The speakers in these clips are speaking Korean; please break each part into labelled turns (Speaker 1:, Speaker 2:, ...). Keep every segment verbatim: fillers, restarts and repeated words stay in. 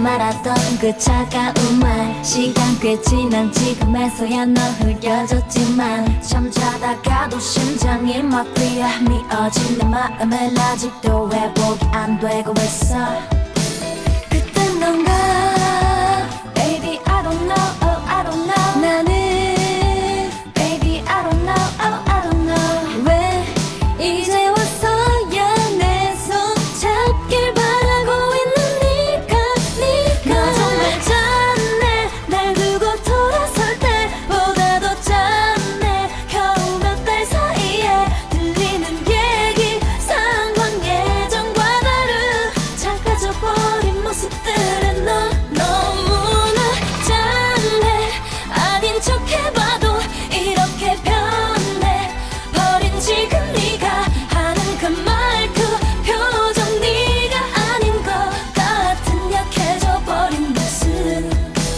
Speaker 1: 말하던 그 차가운 말 시간 꽤 지난 지금에서야 넌 흐려졌지만 잠자다가도 심장이 막 뛰어 미어진 내 마음을 아직도 회복이 안 되고 있어 그땐 넌가 Baby I don't know oh, I don't know 나는 Baby I don't know oh, I don't know 왜 이제 와서야 내 손 잡길 바라고 있는 네가 네가 너 정말 짠해 날 두고 돌아설 때보다 더 짠해 겨우 몇 달 사이에 들리는 얘기 상황 예전과 다른 작아져버린 모습들에 너 너무나 짠해 아닌 척해봐도 이렇게 변해 버린 지금 네가 하는 그 말 그 표정 네가 아닌 것 같은 약해져버린 모습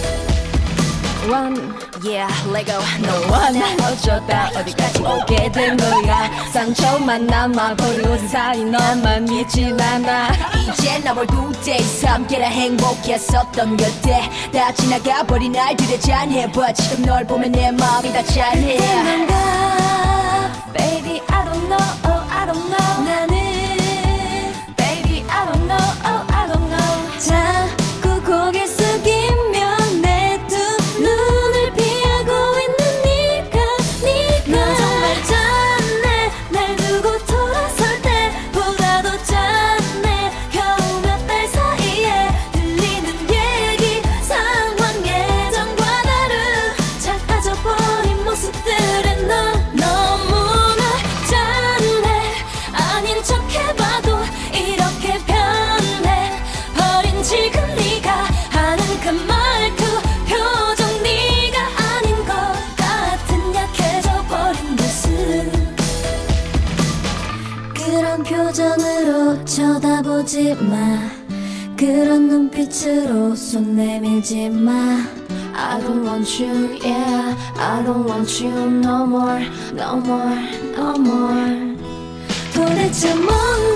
Speaker 2: One, yeah, let go No one 어쩌다 어디까지 오게 된 거야 상처만 남아 버리고 사이 너만 믿진 않아 이제 너를 두대 삼계라 행복했었던 그때 다 지나가 버린 날들에 잔해봐 지금 널 보면 내 마음이 다 짠해
Speaker 1: 뭔가 Baby I don't know oh I don't know 나는 Baby I don't know oh I don't know 자꾸 고개 숙이며 내 두 눈을 피하고 있는 네가 네가 너 정말 짠해 날 두고 돌아설 때보다 더 짠해 겨우 몇 달 사이에 들리는 얘기 상황 예전과 다른 작아져버린 모습들에 너 너무나 짠해 아닌 척해봐도 이렇게 변해 버린 지금 네가 하는 그 말 그 표정 네가 아닌 것 같은 약해져버린 모습 그런 표정으로 쳐다보지 마 그런 눈빛으로 손 내밀지 마 I don't want you, yeah I don't want you no more, no more, no more 도대체 뭔